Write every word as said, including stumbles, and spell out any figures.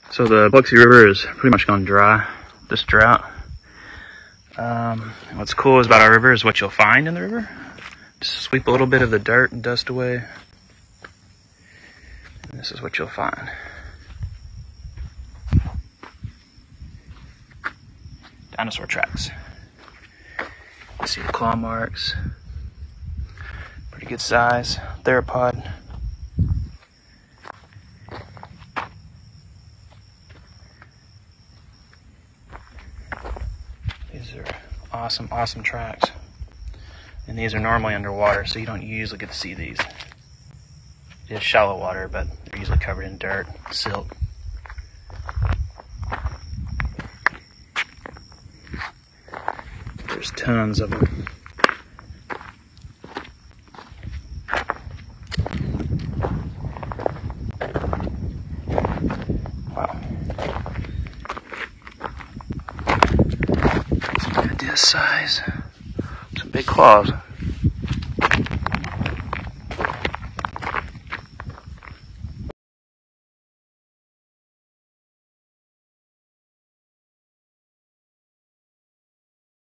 So the Biloxi River is pretty much gone dry this drought. Um, what's cool is about our river is what you'll find in the river. Just sweep a little bit of the dirt and dust away. And this is what you'll find. Dinosaur tracks. You see the claw marks. Pretty good size. Theropod. These are awesome, awesome tracks. And these are normally underwater, so you don't usually get to see these. It is shallow water, but they're usually covered in dirt, silt. There's tons of them. Wow. Some good this size. Some big claws.